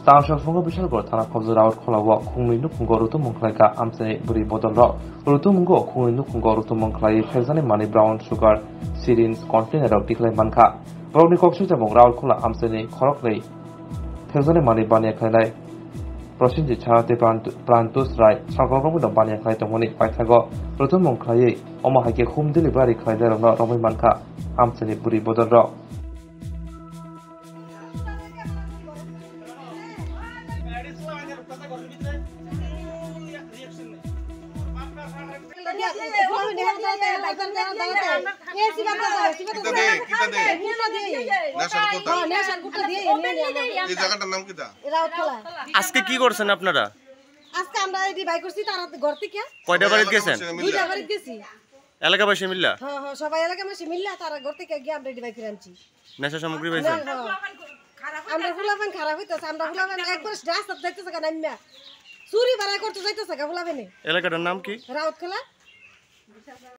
Starshafung Bishalgo, Tanakoz out Kolawa, Kung Nukungo to Monklaka, Amse, Buri Bodol Rock, Rutumungo, Kung Nukungo to Monklai, Fezani Money Brown Sugar, Sirins, Container of Declay Manka, Brownie Coxus among Raul Kola Amsene, Korokle, Fezani Money Banya Kalai, Prosinji Charate Plantus Right, Sankogo with the Banya Klai to Monic Pitago, Rutumon Clay, Omahake, whom delivery Klai of Roman Manka, Amsene, Buri Bodol Rock. আজকে কি করছেন আপনারা? আজকে আমরা এই by করছি তারা ঘর থেকে কয়টা বাড়ি গেছেন? দুইটা বাড়ি গেছি এলাকাবাসী মিল্লা? হ্যাঁ হ্যাঁ সবাই এলাকাবাসী মিল্লা তারা ঘর থেকে গিয়ে আমরা এই বাই করে আনছি। নেশা সামগ্রী পাইছেন? আমরা ফুলাবান খারাপ হইতাছে, আমরা ফুলাবান একবার রাস্তা যাইতেছে কেন আম্মা চুরি বাড়াই করতে যাইতেছে গা ফুলাবানে। এলাকাটার নাম কি? রাউতখোলা।